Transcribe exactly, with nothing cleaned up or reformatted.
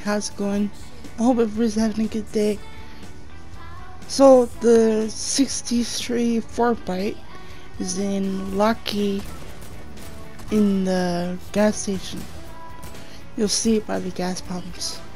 how's it going? I hope everybody's having a good day. So the sixty-three Fortbyte is in Lockheed in the gas station. You'll see it by the gas pumps.